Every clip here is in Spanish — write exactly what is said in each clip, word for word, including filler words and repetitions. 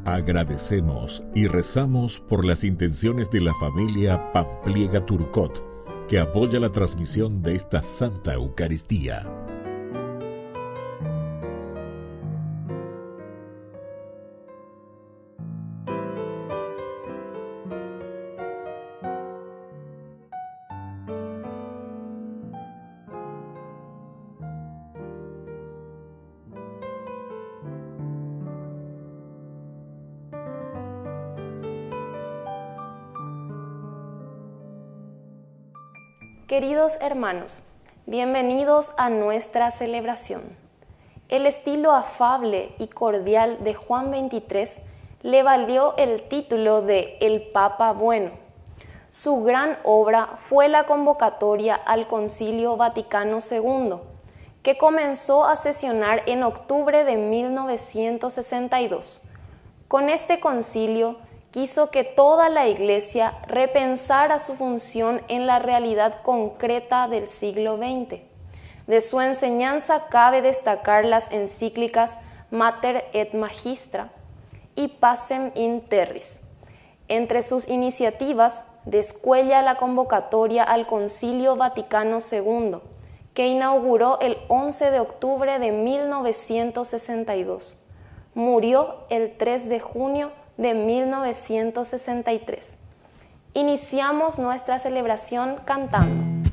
Agradecemos y rezamos por las intenciones de la familia Pampliega Turcot, que apoya la transmisión de esta Santa Eucaristía. Queridos hermanos, bienvenidos a nuestra celebración. El estilo afable y cordial de Juan veintitrés le valió el título de El Papa Bueno. Su gran obra fue la convocatoria al Concilio Vaticano segundo, que comenzó a sesionar en octubre de mil novecientos sesenta y dos. Con este concilio quiso que toda la Iglesia repensara su función en la realidad concreta del siglo veinte. De su enseñanza cabe destacar las encíclicas Mater et Magistra y Pacem in Terris. Entre sus iniciativas descuella la convocatoria al Concilio Vaticano segundo, que inauguró el once de octubre de mil novecientos sesenta y dos. Murió el tres de junio de mil novecientos sesenta y tres. Iniciamos nuestra celebración cantando.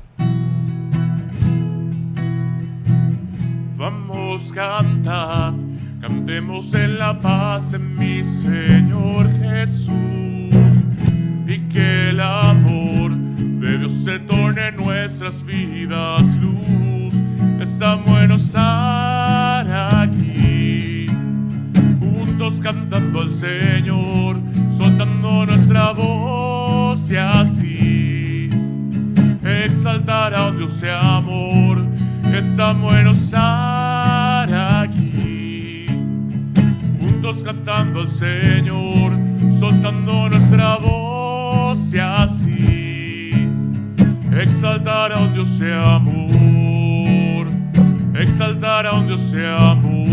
Vamos a cantar, cantemos en la paz en mi Señor Jesús, y que el amor de Dios se torne en nuestras vidas luz. Está bueno estar aquí, juntos cantando al Señor, soltando nuestra voz y así exaltar a un Dios de amor. Está bueno estar aquí, juntos cantando al Señor, soltando nuestra voz y así exaltar a un Dios de amor, exaltar a un Dios de amor.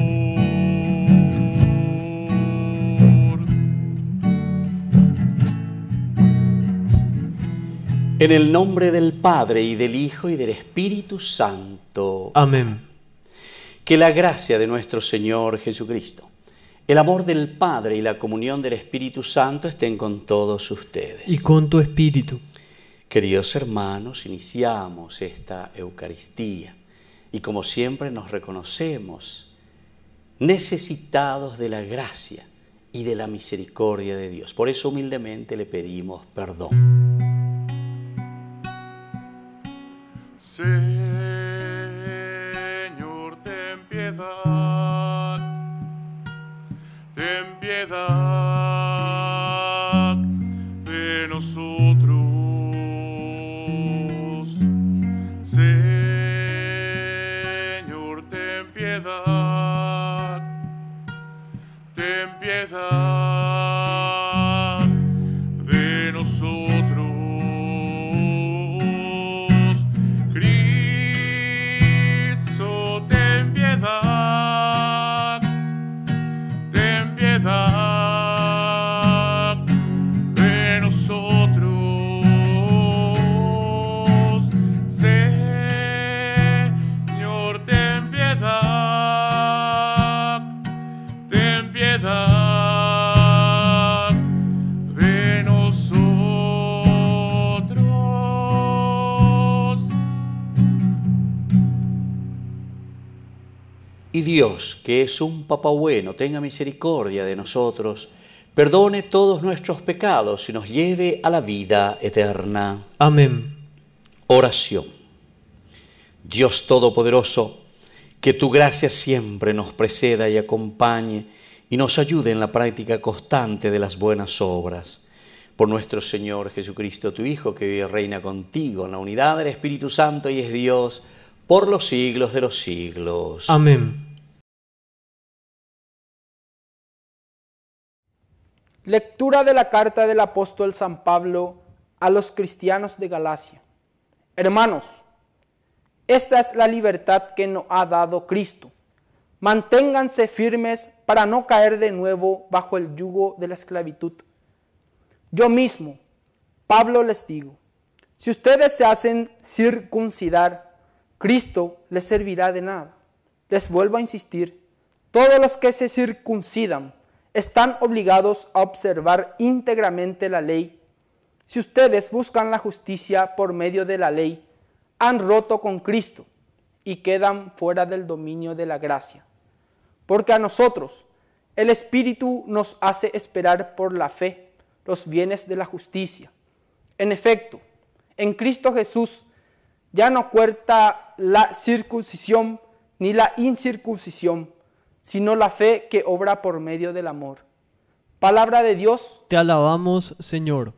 En el nombre del Padre, y del Hijo, y del Espíritu Santo. Amén. Que la gracia de nuestro Señor Jesucristo, el amor del Padre y la comunión del Espíritu Santo estén con todos ustedes. Y con tu espíritu. Queridos hermanos, iniciamos esta Eucaristía y como siempre nos reconocemos necesitados de la gracia y de la misericordia de Dios. Por eso humildemente le pedimos perdón. Señor, ten piedad, ten piedad de nosotros. Señor, ten piedad, ten piedad de nosotros. Y Dios, que es un Papa bueno, tenga misericordia de nosotros, perdone todos nuestros pecados y nos lleve a la vida eterna. Amén. Oración. Dios Todopoderoso, que tu gracia siempre nos preceda y acompañe y nos ayude en la práctica constante de las buenas obras. Por nuestro Señor Jesucristo, tu Hijo, que vive y reina contigo en la unidad del Espíritu Santo y es Dios por los siglos de los siglos. Amén. Lectura de la carta del apóstol San Pablo a los cristianos de Galacia. Hermanos, esta es la libertad que nos ha dado Cristo. Manténganse firmes para no caer de nuevo bajo el yugo de la esclavitud. Yo mismo, Pablo, les digo, si ustedes se hacen circuncidar, Cristo les servirá de nada. Les vuelvo a insistir, todos los que se circuncidan están obligados a observar íntegramente la ley. Si ustedes buscan la justicia por medio de la ley, han roto con Cristo y quedan fuera del dominio de la gracia. Porque a nosotros el Espíritu nos hace esperar por la fe los bienes de la justicia. En efecto, en Cristo Jesús ya no cuenta la circuncisión ni la incircuncisión, sino la fe que obra por medio del amor. Palabra de Dios. Te alabamos, Señor.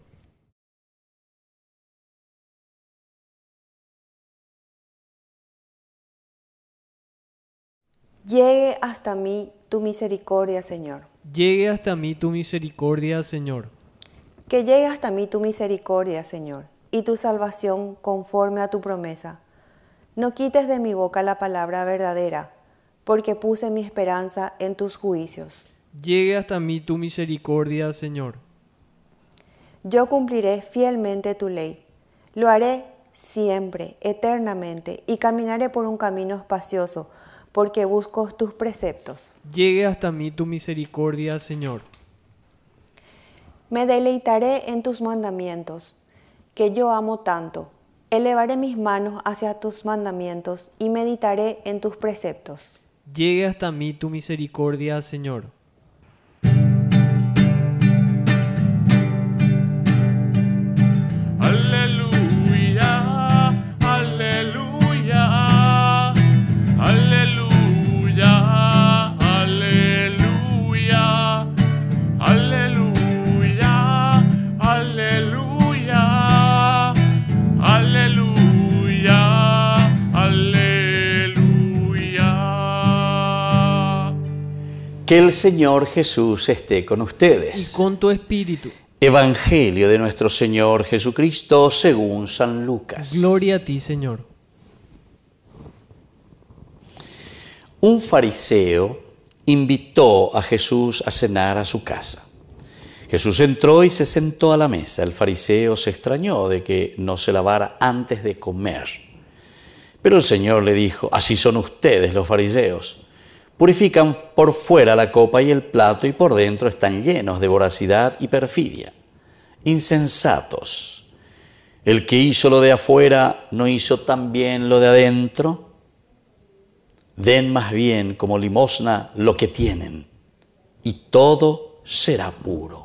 Llegue hasta mí tu misericordia, Señor. Llegue hasta mí tu misericordia, Señor. Que llegue hasta mí tu misericordia, Señor, y tu salvación conforme a tu promesa. No quites de mi boca la palabra verdadera, porque puse mi esperanza en tus juicios. Llegue hasta mí tu misericordia, Señor. Yo cumpliré fielmente tu ley. Lo haré siempre, eternamente, y caminaré por un camino espacioso, porque busco tus preceptos. Llegue hasta mí tu misericordia, Señor. Me deleitaré en tus mandamientos, que yo amo tanto. Elevaré mis manos hacia tus mandamientos y meditaré en tus preceptos. Llegue hasta mí tu misericordia, Señor. Aleluya, aleluya, aleluya, aleluya, aleluya, aleluya, aleluya, aleluya. Que el Señor Jesús esté con ustedes. Y con tu espíritu. Evangelio de nuestro Señor Jesucristo según San Lucas. Gloria a ti, Señor. Un fariseo invitó a Jesús a cenar a su casa. Jesús entró y se sentó a la mesa. El fariseo se extrañó de que no se lavara antes de comer. Pero el Señor le dijo: así son ustedes los fariseos. Purifican por fuera la copa y el plato y por dentro están llenos de voracidad y perfidia. Insensatos. El que hizo lo de afuera, ¿no hizo también lo de adentro? Den más bien como limosna lo que tienen, y todo será puro.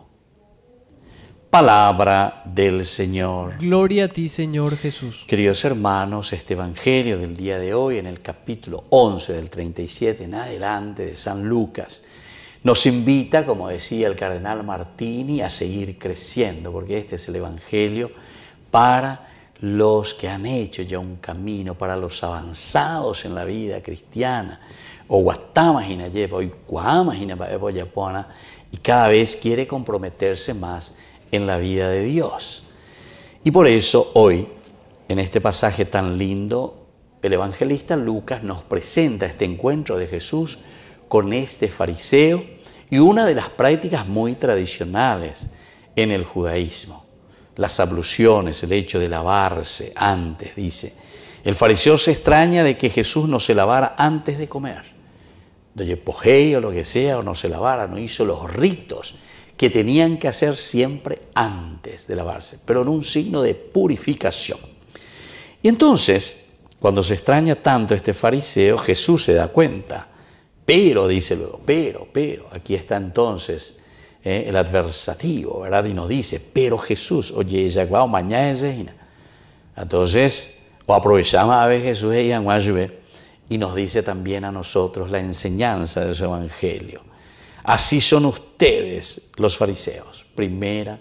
Palabra del Señor. Gloria a ti, Señor Jesús. Queridos hermanos, este Evangelio del día de hoy, en el capítulo once del treinta y siete en adelante de San Lucas, nos invita, como decía el cardenal Martini, a seguir creciendo, porque este es el Evangelio para los que han hecho ya un camino, para los avanzados en la vida cristiana, o guatamagina lleva, o cuamagina yapona, y cada vez quiere comprometerse más en la vida de Dios. Y por eso hoy, en este pasaje tan lindo, el evangelista Lucas nos presenta este encuentro de Jesús con este fariseo y una de las prácticas muy tradicionales en el judaísmo. Las abluciones, el hecho de lavarse antes, dice. El fariseo se extraña de que Jesús no se lavara antes de comer. De pojeo o lo que sea, o no se lavara, no hizo los ritos que tenían que hacer siempre antes de lavarse, pero en un signo de purificación. Y entonces, cuando se extraña tanto este fariseo, Jesús se da cuenta. Pero, dice luego, pero, pero, aquí está entonces eh, el adversativo, ¿verdad? Y nos dice, pero Jesús, oye, ya guau, mañana es ejina. Entonces, o aprovechamos a ver Jesús y nos dice también a nosotros la enseñanza de su evangelio. Así son ustedes los fariseos. Primera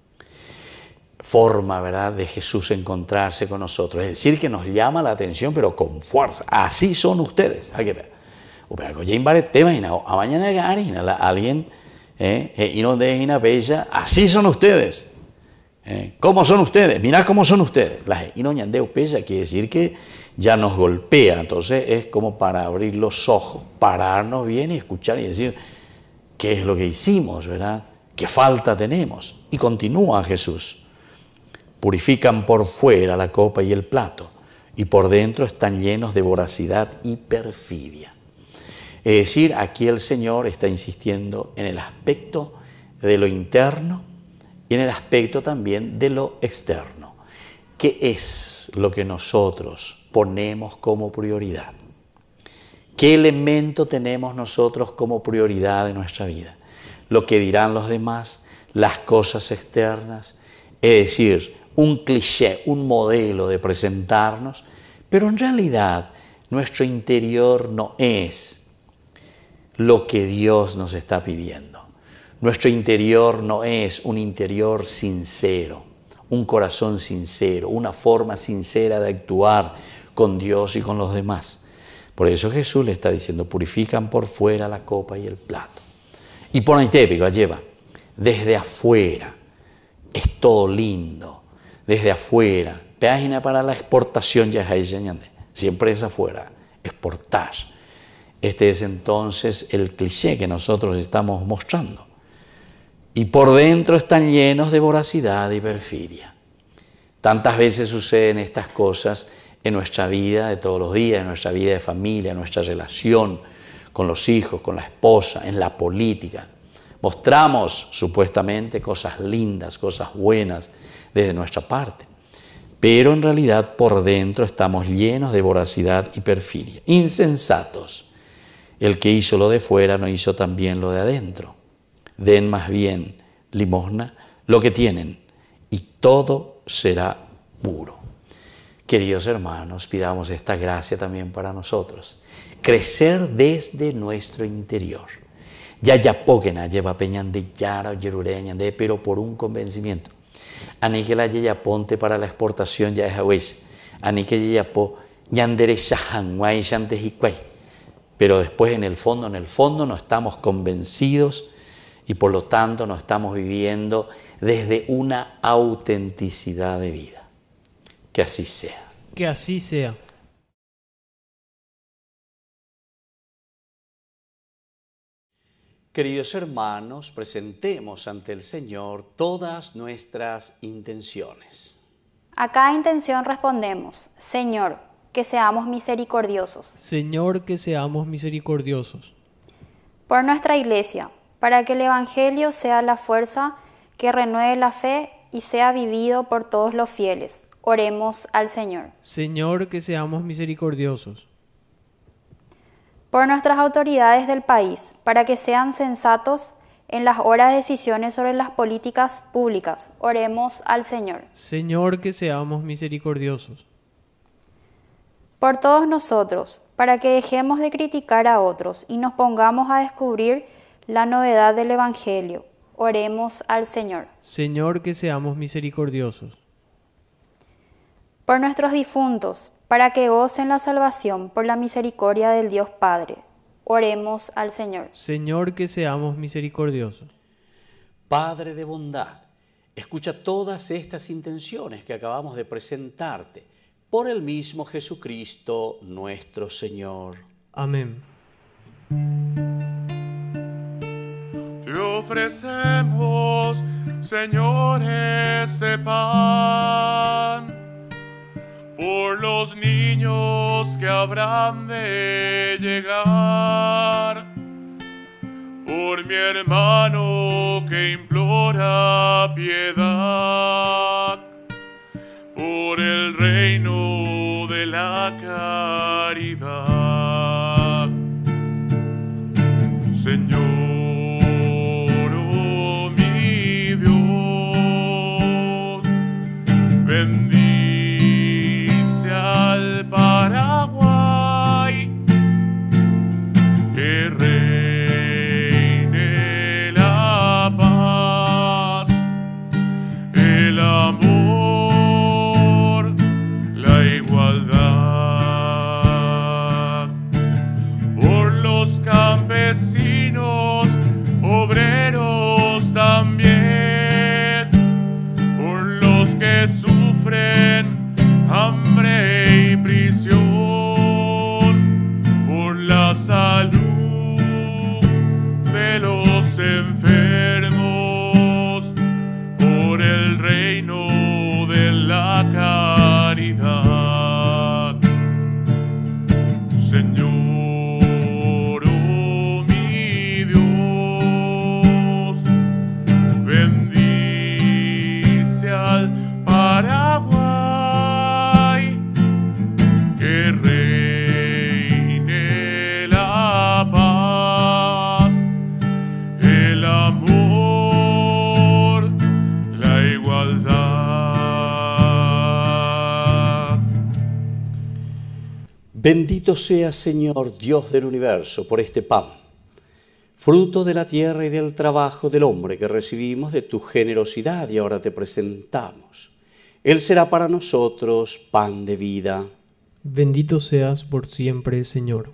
forma, ¿verdad?, de Jesús encontrarse con nosotros. Es decir, que nos llama la atención, pero con fuerza. Así son ustedes. Hay que ver. Alguien, eh, y no dejen a bella. Así son ustedes. ¿Eh? ¿Cómo son ustedes? Mirá cómo son ustedes. La inoñandeu pesa quiere decir que ya nos golpea, entonces es como para abrir los ojos, pararnos bien y escuchar y decir qué es lo que hicimos, ¿verdad? ¿Qué falta tenemos? Y continúa Jesús. Purifican por fuera la copa y el plato, y por dentro están llenos de voracidad y perfidia. Es decir, aquí el Señor está insistiendo en el aspecto de lo interno y en el aspecto también de lo externo. ¿Qué es lo que nosotros ponemos como prioridad? ¿Qué elemento tenemos nosotros como prioridad en nuestra vida? Lo que dirán los demás, las cosas externas, es decir, un cliché, un modelo de presentarnos, pero en realidad nuestro interior no es lo que Dios nos está pidiendo. Nuestro interior no es un interior sincero, un corazón sincero, una forma sincera de actuar con Dios y con los demás. Por eso Jesús le está diciendo, purifican por fuera la copa y el plato. Y por ahí típico, lleva, desde afuera, es todo lindo, desde afuera. Página para la exportación ya es siempre es afuera, exportar. Este es entonces el cliché que nosotros estamos mostrando. Y por dentro están llenos de voracidad y perfidia. Tantas veces suceden estas cosas en nuestra vida de todos los días, en nuestra vida de familia, en nuestra relación con los hijos, con la esposa, en la política. Mostramos supuestamente cosas lindas, cosas buenas desde nuestra parte, pero en realidad por dentro estamos llenos de voracidad y perfidia. Insensatos. El que hizo lo de fuera no hizo también lo de adentro. Den más bien limosna lo que tienen y todo será puro. Queridos hermanos, pidamos esta gracia también para nosotros. Crecer desde nuestro interior. Ya ya poquena lleva peñan de yara o yerureña de, pero por un convencimiento. Ani que la yeya ponte para la exportación ya es ahues. Ani que yeya po yandere shahan guay shantes y cuay. Pero después en el fondo, en el fondo no estamos convencidos y por lo tanto no estamos viviendo desde una autenticidad de vida. Que así sea. Que así sea. Queridos hermanos, presentemos ante el Señor todas nuestras intenciones. A cada intención respondemos, Señor, que seamos misericordiosos. Señor, que seamos misericordiosos. Por nuestra Iglesia, para que el Evangelio sea la fuerza que renueve la fe y sea vivido por todos los fieles. Oremos al Señor. Señor, que seamos misericordiosos. Por nuestras autoridades del país, para que sean sensatos en las horas de decisiones sobre las políticas públicas. Oremos al Señor. Señor, que seamos misericordiosos. Por todos nosotros, para que dejemos de criticar a otros y nos pongamos a descubrir la novedad del Evangelio. Oremos al Señor. Señor, que seamos misericordiosos. Por nuestros difuntos, para que gocen la salvación por la misericordia del Dios Padre. Oremos al Señor. Señor, que seamos misericordiosos. Padre de bondad, escucha todas estas intenciones que acabamos de presentarte por el mismo Jesucristo nuestro Señor. Amén. Te ofrecemos, Señor, ese pan por los niños que habrán de llegar, por mi hermano que implora piedad, por el reino de la caridad. Señor, oh mi Dios, bendice al Paraguay, que reine la paz, el amor, la igualdad, por los campesinos, obreros también, por los que sufren hambre y prisión por la salud de los enfermos, por el reino de la caridad. Señor, oh mi Dios, bendice al Paraguay, que reine la paz, el amor, la igualdad. Bendito sea, Señor, Dios del universo, por este pan, fruto de la tierra y del trabajo del hombre que recibimos de tu generosidad y ahora te presentamos. Él será para nosotros pan de vida. Bendito seas por siempre, Señor.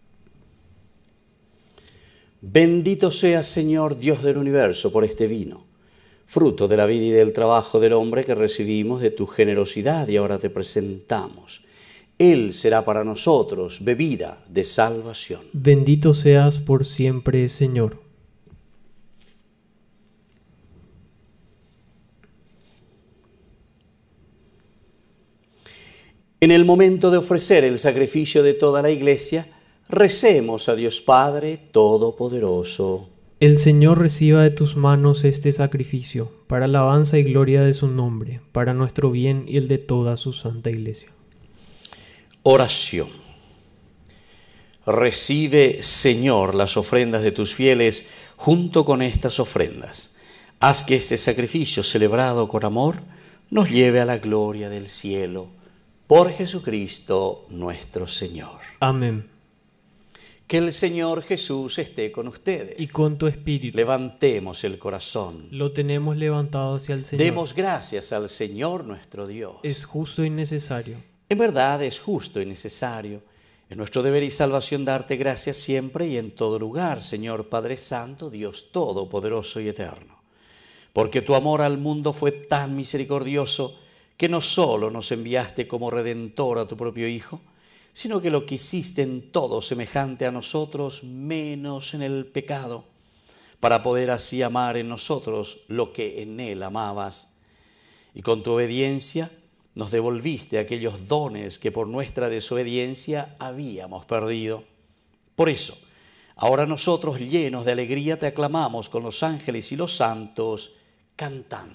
Bendito sea, Señor, Dios del universo, por este vino, fruto de la vida y del trabajo del hombre que recibimos de tu generosidad y ahora te presentamos. Él será para nosotros bebida de salvación. Bendito seas por siempre, Señor. En el momento de ofrecer el sacrificio de toda la Iglesia, recemos a Dios Padre Todopoderoso. El Señor reciba de tus manos este sacrificio, para alabanza y gloria de su nombre, para nuestro bien y el de toda su santa Iglesia. Oración. Recibe, Señor, las ofrendas de tus fieles junto con estas ofrendas. Haz que este sacrificio celebrado con amor nos lleve a la gloria del cielo. Por Jesucristo nuestro Señor. Amén. Que el Señor Jesús esté con ustedes. Y con tu espíritu. Levantemos el corazón. Lo tenemos levantado hacia el Señor. Demos gracias al Señor nuestro Dios. Es justo y necesario. En verdad es justo y necesario. Es nuestro deber y salvación darte gracias siempre y en todo lugar, Señor Padre Santo, Dios Todopoderoso y Eterno. Porque tu amor al mundo fue tan misericordioso que no solo nos enviaste como Redentor a tu propio Hijo, sino que lo quisiste en todo semejante a nosotros, menos en el pecado, para poder así amar en nosotros lo que en Él amabas. Y con tu obediencia nos devolviste aquellos dones que por nuestra desobediencia habíamos perdido. Por eso, ahora nosotros, llenos de alegría, te aclamamos con los ángeles y los santos, cantando.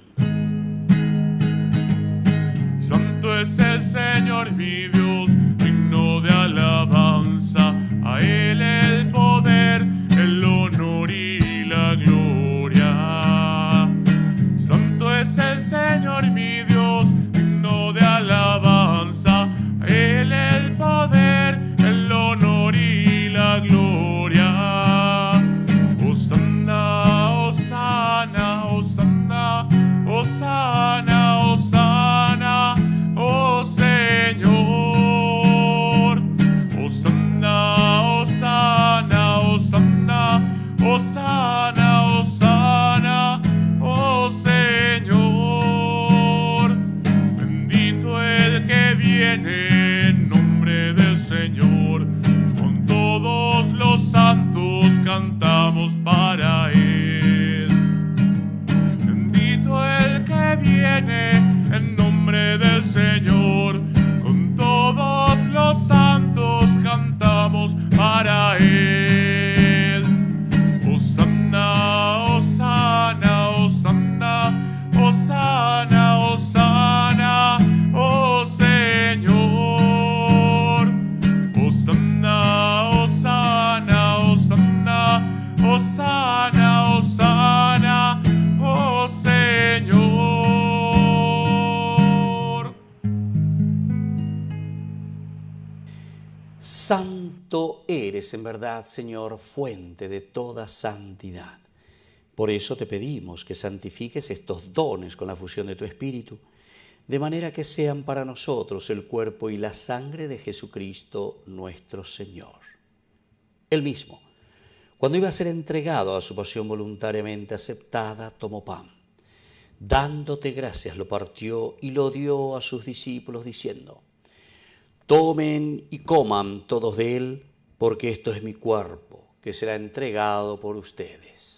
Santo es el Señor mi Dios, digno de alabanza, a Él el poder, el honor y la gloria. Santo es el Señor mi Dios, digno de alabanza, a Él el poder, el honor y la gloria. Hosanna, Hosanna, Hosanna, Hosanna, Hosanna, oh Señor. Hosanna, Hosanna, Hosanna, Hosanna, Hosanna, oh Señor. Bendito el que viene en nombre del Señor. Con todos los santos cantamos para Él. Bendito el que viene en nombre del Señor. Con todos los santos cantamos para Él. Hosanna, Hosanna, Hosanna, Hosanna, Hosanna, oh Señor. Hosanna, Hosanna, Hosanna, Hosanna, Hosanna, oh Señor. Santo eres en verdad, Señor, fuente de toda santidad. Por eso te pedimos que santifiques estos dones con la fusión de tu Espíritu, de manera que sean para nosotros el cuerpo y la sangre de Jesucristo nuestro Señor. Él mismo, cuando iba a ser entregado a su pasión voluntariamente aceptada, tomó pan. Dándote gracias lo partió y lo dio a sus discípulos diciendo: tomen y coman todos de él, porque esto es mi cuerpo, que será entregado por ustedes.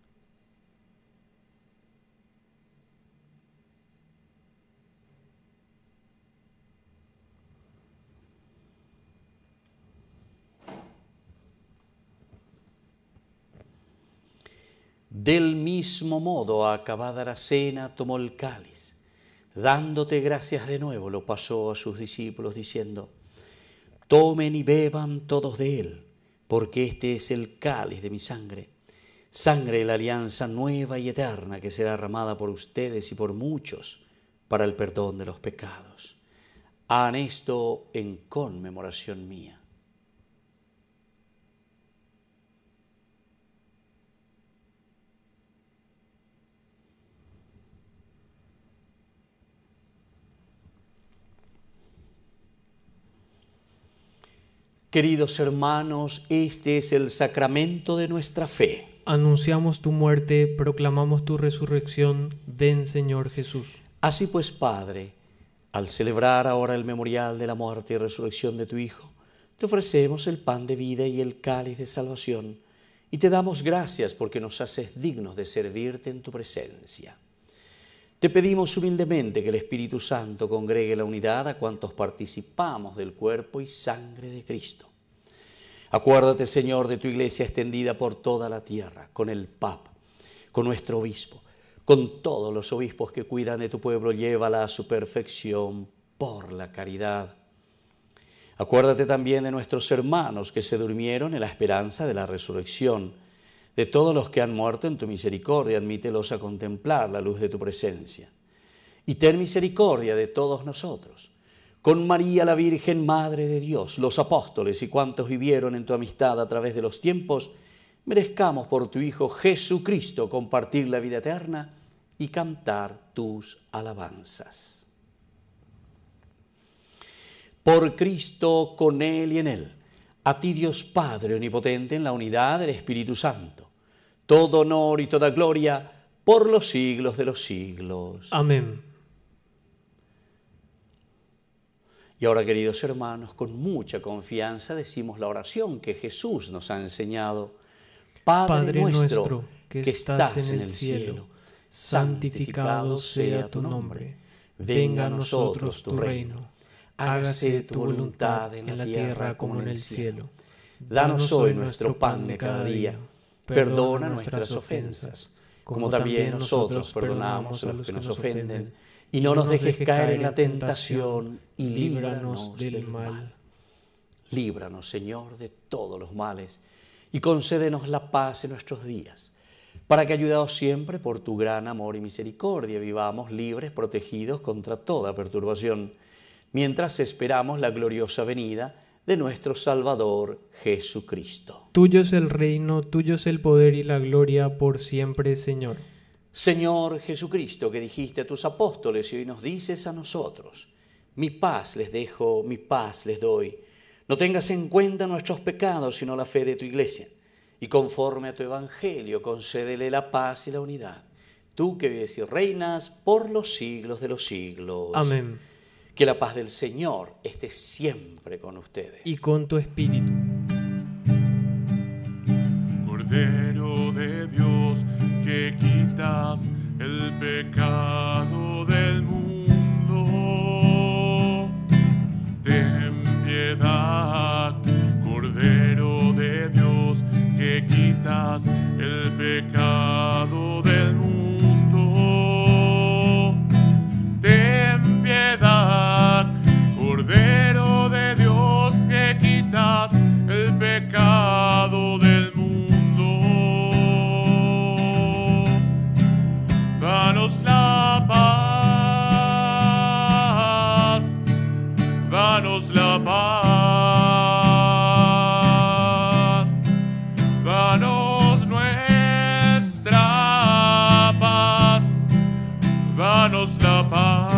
Del mismo modo, acabada la cena, tomó el cáliz. Dándote gracias de nuevo, lo pasó a sus discípulos diciendo: tomen y beban todos de él, porque este es el cáliz de mi sangre, sangre de la alianza nueva y eterna que será derramada por ustedes y por muchos para el perdón de los pecados. Hagan esto en conmemoración mía. Queridos hermanos, este es el sacramento de nuestra fe. Anunciamos tu muerte, proclamamos tu resurrección. Ven, Señor Jesús. Así pues, Padre, al celebrar ahora el memorial de la muerte y resurrección de tu Hijo, te ofrecemos el pan de vida y el cáliz de salvación, y te damos gracias porque nos haces dignos de servirte en tu presencia. Te pedimos humildemente que el Espíritu Santo congregue la unidad a cuantos participamos del cuerpo y sangre de Cristo. Acuérdate, Señor, de tu iglesia extendida por toda la tierra, con el Papa, con nuestro obispo, con todos los obispos que cuidan de tu pueblo, llévala a su perfección por la caridad. Acuérdate también de nuestros hermanos que se durmieron en la esperanza de la resurrección. De todos los que han muerto en tu misericordia, admítelos a contemplar la luz de tu presencia. Y ten misericordia de todos nosotros, con María la Virgen, Madre de Dios, los apóstoles y cuantos vivieron en tu amistad a través de los tiempos, merezcamos por tu Hijo Jesucristo compartir la vida eterna y cantar tus alabanzas. Por Cristo, con Él y en Él, a ti Dios Padre Omnipotente, en la unidad del Espíritu Santo, todo honor y toda gloria por los siglos de los siglos. Amén. Y ahora, queridos hermanos, con mucha confianza decimos la oración que Jesús nos ha enseñado. Padre, Padre nuestro, nuestro que, que estás en el cielo, santificado sea tu nombre. Venga a nosotros tu reino. Hágase tu voluntad en la tierra como en el cielo. Danos hoy nuestro pan de cada día. Perdona nuestras ofensas, como también nosotros perdonamos a los que nos ofenden. Y no nos dejes caer en la tentación, y líbranos del mal. Líbranos, Señor, de todos los males, y concédenos la paz en nuestros días, para que, ayudados siempre por tu gran amor y misericordia, vivamos libres, protegidos contra toda perturbación, mientras esperamos la gloriosa venida de nuestro Salvador Jesucristo. Tuyo es el reino, tuyo es el poder y la gloria por siempre, Señor. Señor Jesucristo, que dijiste a tus apóstoles y hoy nos dices a nosotros: mi paz les dejo, mi paz les doy. No tengas en cuenta nuestros pecados, sino la fe de tu iglesia. Y conforme a tu evangelio, concédele la paz y la unidad. Tú que vives y reinas por los siglos de los siglos. Amén. Que la paz del Señor esté siempre con ustedes. Y con tu espíritu. Cordero de Dios, que quitas el pecado del mundo, ten piedad. Cordero de Dios, que quitas el pecado del mundo, ten piedad. Cordero de Dios, que quitas el pecado del mundo, danos la paz, danos la paz, danos nuestra paz, danos la paz.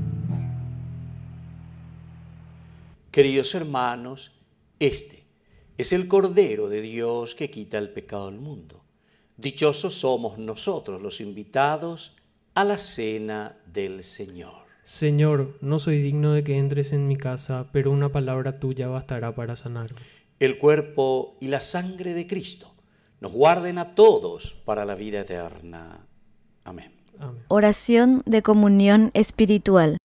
Queridos hermanos, este es el Cordero de Dios que quita el pecado del mundo. Dichosos somos nosotros los invitados a la cena del Señor. Señor, no soy digno de que entres en mi casa, pero una palabra tuya bastará para sanarme. El cuerpo y la sangre de Cristo nos guarden a todos para la vida eterna. Amén. Amén. Oración de comunión espiritual.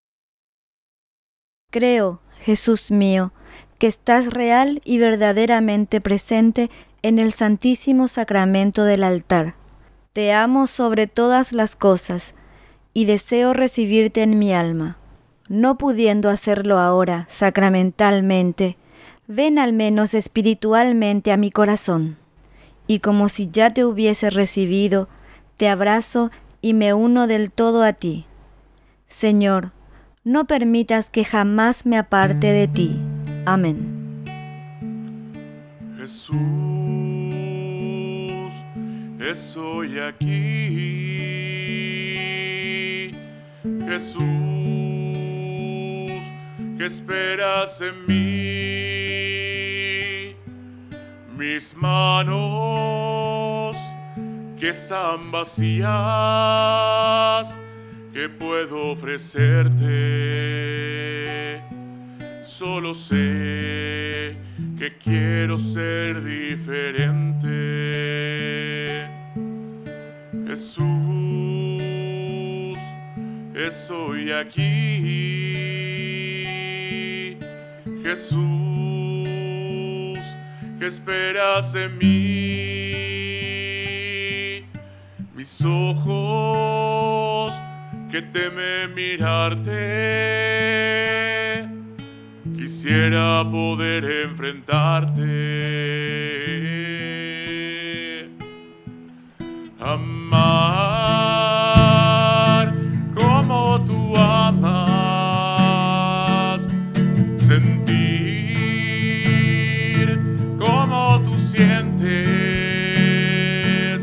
Creo, Jesús mío, que estás real y verdaderamente presente en el Santísimo Sacramento del altar. Te amo sobre todas las cosas y deseo recibirte en mi alma. No pudiendo hacerlo ahora sacramentalmente, ven al menos espiritualmente a mi corazón. Y como si ya te hubiese recibido, te abrazo y me uno del todo a ti. Señor, no permitas que jamás me aparte de ti. Amén. Jesús, estoy aquí. Jesús, ¿qué esperas en mí? Mis manos que están vacías, ¿qué puedo ofrecerte? Solo sé que quiero ser diferente. Jesús, estoy aquí. Jesús, ¿qué esperas en mí? Mis ojos que temen mirarte, quisiera poder enfrentarte, amar como tú amas, sentir como tú sientes,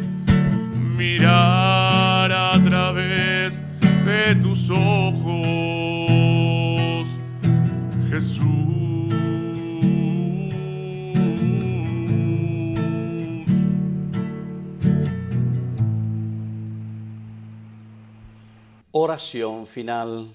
mirar a través de tus ojos, Jesús. Oración final.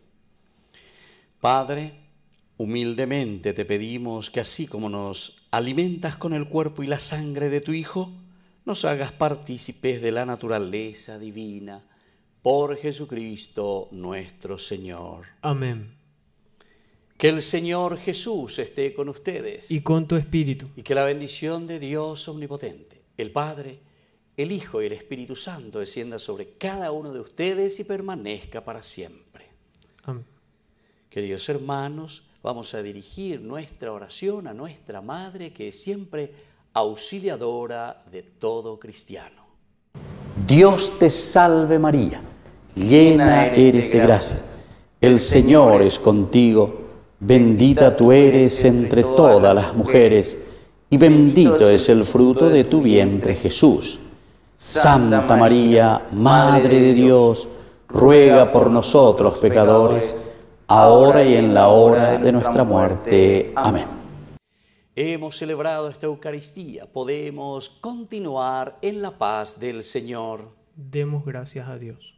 Padre, humildemente te pedimos que así como nos alimentas con el cuerpo y la sangre de tu Hijo, nos hagas partícipes de la naturaleza divina, por Jesucristo nuestro Señor. Amén. Que el Señor Jesús esté con ustedes. Y con tu espíritu. Y que la bendición de Dios omnipotente, el Padre, el Hijo y el Espíritu Santo descienda sobre cada uno de ustedes y permanezca para siempre. Amén. Queridos hermanos, vamos a dirigir nuestra oración a nuestra Madre, que es siempre auxiliadora de todo cristiano. Dios te salve María, llena eres de gracia, el Señor es contigo, bendita tú eres entre todas las mujeres, y bendito es el fruto de tu vientre Jesús. Santa María, Madre de Dios, ruega por nosotros pecadores, ahora y en la hora de nuestra muerte. Amén. Hemos celebrado esta Eucaristía, podemos continuar en la paz del Señor. Demos gracias a Dios.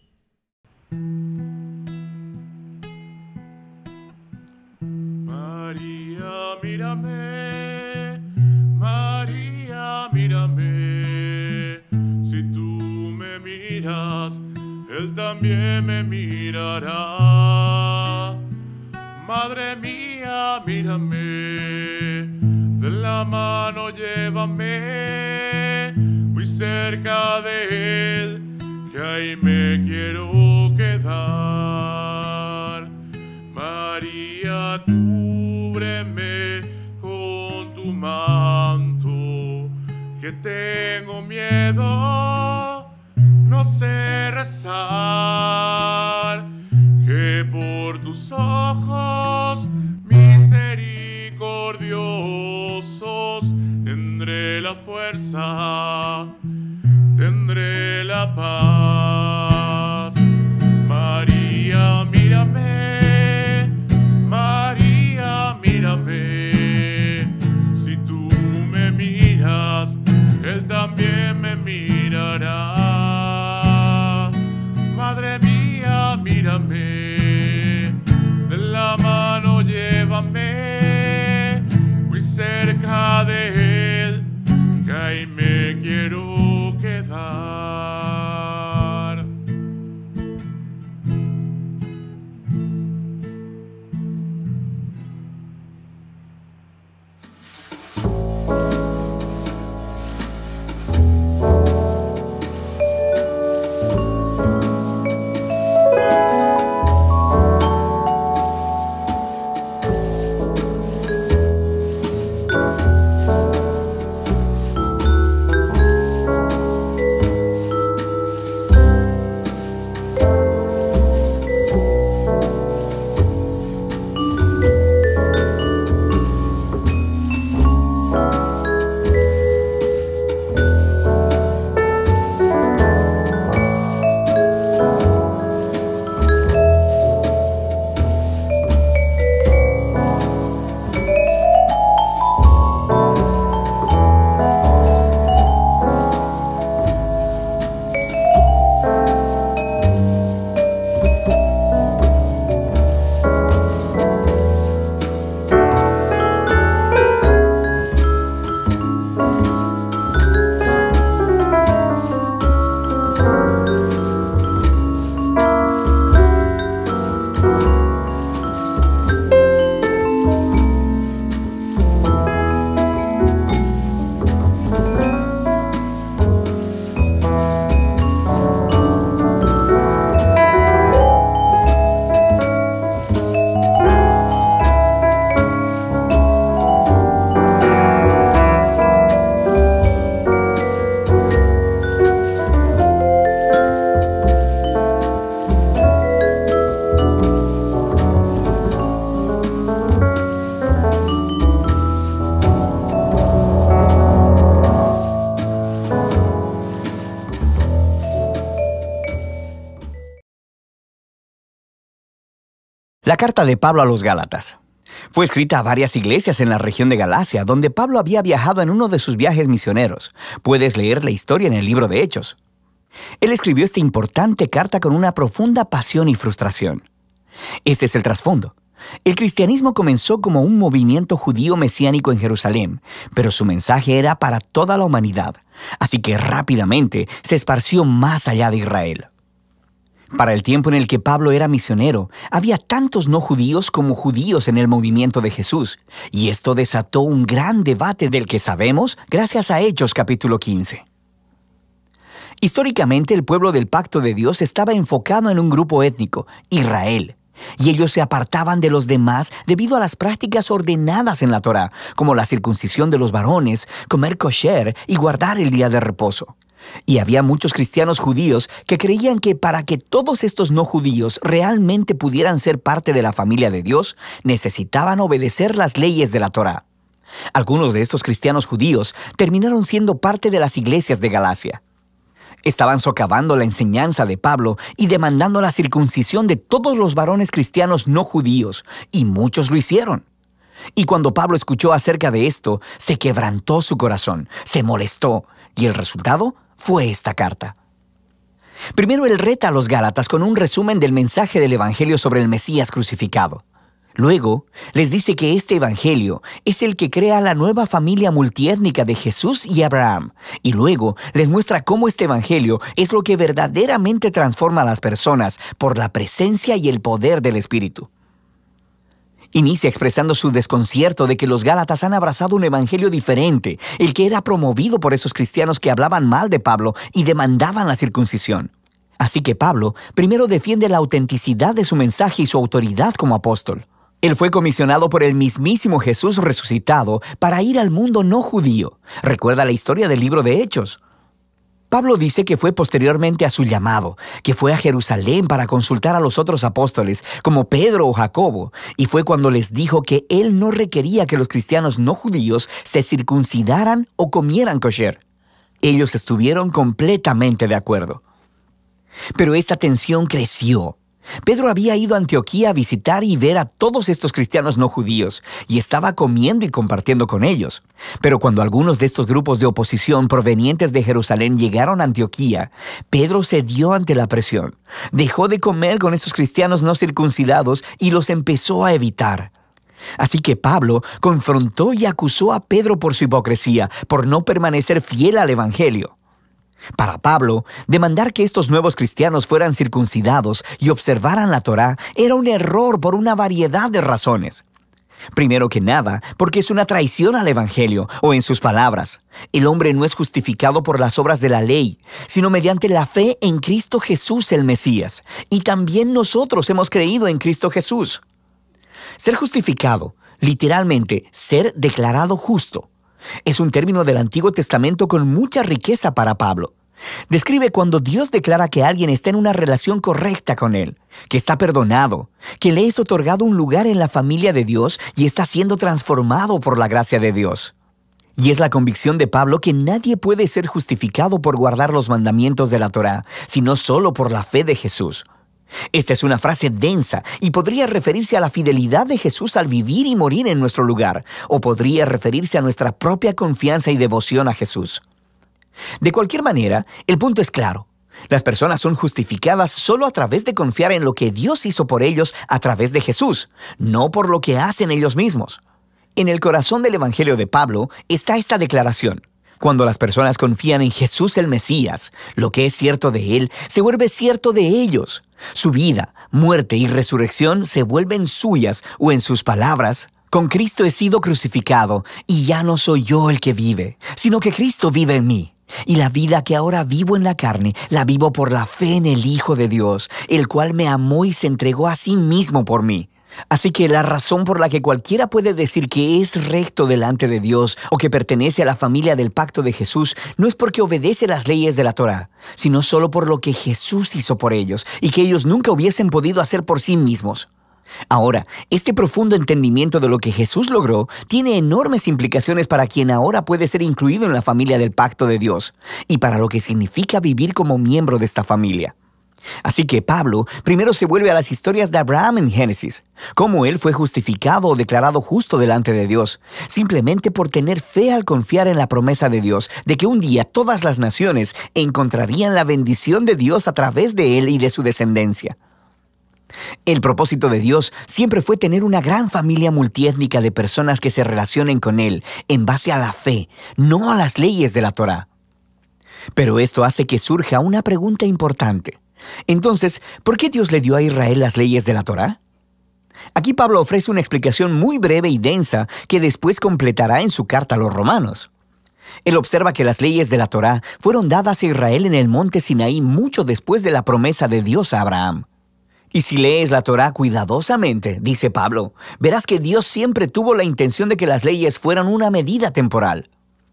María, mírame, María, mírame, si tú me miras, Él también me mirará. Madre mía, mírame, de la mano llévame, muy cerca de Él, que ahí me quiero quedar. María, cúbreme con tu manto, que tengo miedo, no sé rezar, que por tus ojos misericordiosos tendré la fuerza, tendré la paz. María, mírame, María, mírame, si tú ahora. Madre mía, mírame, de la mano llévame, muy cerca de Él, que ahí me quiero quedar. La carta de Pablo a los Gálatas fue escrita a varias iglesias en la región de Galacia, donde Pablo había viajado en uno de sus viajes misioneros. Puedes leer la historia en el libro de Hechos. Él escribió esta importante carta con una profunda pasión y frustración. Este es el trasfondo. El cristianismo comenzó como un movimiento judío mesiánico en Jerusalén, pero su mensaje era para toda la humanidad, así que rápidamente se esparció más allá de Israel. Para el tiempo en el que Pablo era misionero, había tantos no judíos como judíos en el movimiento de Jesús, y esto desató un gran debate del que sabemos gracias a Hechos capítulo quince. Históricamente, el pueblo del pacto de Dios estaba enfocado en un grupo étnico, Israel, y ellos se apartaban de los demás debido a las prácticas ordenadas en la Torá, como la circuncisión de los varones, comer kosher y guardar el día de reposo. Y había muchos cristianos judíos que creían que para que todos estos no judíos realmente pudieran ser parte de la familia de Dios, necesitaban obedecer las leyes de la Torá. Algunos de estos cristianos judíos terminaron siendo parte de las iglesias de Galacia. Estaban socavando la enseñanza de Pablo y demandando la circuncisión de todos los varones cristianos no judíos, y muchos lo hicieron. Y cuando Pablo escuchó acerca de esto, se quebrantó su corazón, se molestó, y el resultado fue esta carta. Primero, él reta a los Gálatas con un resumen del mensaje del Evangelio sobre el Mesías crucificado. Luego, les dice que este Evangelio es el que crea la nueva familia multiétnica de Jesús y Abraham. Y luego, les muestra cómo este Evangelio es lo que verdaderamente transforma a las personas por la presencia y el poder del Espíritu. Inicia expresando su desconcierto de que los Gálatas han abrazado un evangelio diferente, el que era promovido por esos cristianos que hablaban mal de Pablo y demandaban la circuncisión. Así que Pablo primero defiende la autenticidad de su mensaje y su autoridad como apóstol. Él fue comisionado por el mismísimo Jesús resucitado para ir al mundo no judío. Recuerda la historia del libro de Hechos. Pablo dice que fue posteriormente a su llamado, que fue a Jerusalén para consultar a los otros apóstoles, como Pedro o Jacobo, y fue cuando les dijo que él no requería que los cristianos no judíos se circuncidaran o comieran kosher. Ellos estuvieron completamente de acuerdo. Pero esta tensión creció. Pedro había ido a Antioquía a visitar y ver a todos estos cristianos no judíos, y estaba comiendo y compartiendo con ellos. Pero cuando algunos de estos grupos de oposición provenientes de Jerusalén llegaron a Antioquía, Pedro cedió ante la presión. Dejó de comer con esos cristianos no circuncidados y los empezó a evitar. Así que Pablo confrontó y acusó a Pedro por su hipocresía, por no permanecer fiel al Evangelio. Para Pablo, demandar que estos nuevos cristianos fueran circuncidados y observaran la Torá era un error por una variedad de razones. Primero que nada, porque es una traición al Evangelio, o en sus palabras, el hombre no es justificado por las obras de la ley, sino mediante la fe en Cristo Jesús el Mesías, y también nosotros hemos creído en Cristo Jesús. Ser justificado, literalmente, ser declarado justo, es un término del Antiguo Testamento con mucha riqueza para Pablo. Describe cuando Dios declara que alguien está en una relación correcta con Él, que está perdonado, que le es otorgado un lugar en la familia de Dios y está siendo transformado por la gracia de Dios. Y es la convicción de Pablo que nadie puede ser justificado por guardar los mandamientos de la Torá, sino solo por la fe de Jesús. Esta es una frase densa y podría referirse a la fidelidad de Jesús al vivir y morir en nuestro lugar, o podría referirse a nuestra propia confianza y devoción a Jesús. De cualquier manera, el punto es claro. Las personas son justificadas solo a través de confiar en lo que Dios hizo por ellos a través de Jesús, no por lo que hacen ellos mismos. En el corazón del Evangelio de Pablo está esta declaración. Cuando las personas confían en Jesús el Mesías, lo que es cierto de Él se vuelve cierto de ellos. Su vida, muerte y resurrección se vuelven suyas, o en sus palabras, con Cristo he sido crucificado, y ya no soy yo el que vive, sino que Cristo vive en mí. Y la vida que ahora vivo en la carne, la vivo por la fe en el Hijo de Dios, el cual me amó y se entregó a sí mismo por mí. Así que la razón por la que cualquiera puede decir que es recto delante de Dios o que pertenece a la familia del pacto de Jesús no es porque obedece las leyes de la Torá, sino solo por lo que Jesús hizo por ellos y que ellos nunca hubiesen podido hacer por sí mismos. Ahora, este profundo entendimiento de lo que Jesús logró tiene enormes implicaciones para quien ahora puede ser incluido en la familia del pacto de Dios y para lo que significa vivir como miembro de esta familia. Así que Pablo primero se vuelve a las historias de Abraham en Génesis, cómo él fue justificado o declarado justo delante de Dios, simplemente por tener fe al confiar en la promesa de Dios, de que un día todas las naciones encontrarían la bendición de Dios a través de él y de su descendencia. El propósito de Dios siempre fue tener una gran familia multiétnica de personas que se relacionen con Él en base a la fe, no a las leyes de la Torá. Pero esto hace que surja una pregunta importante. Entonces, ¿por qué Dios le dio a Israel las leyes de la Torá? Aquí Pablo ofrece una explicación muy breve y densa que después completará en su carta a los romanos. Él observa que las leyes de la Torá fueron dadas a Israel en el monte Sinaí mucho después de la promesa de Dios a Abraham. Y si lees la Torá cuidadosamente, dice Pablo, verás que Dios siempre tuvo la intención de que las leyes fueran una medida temporal.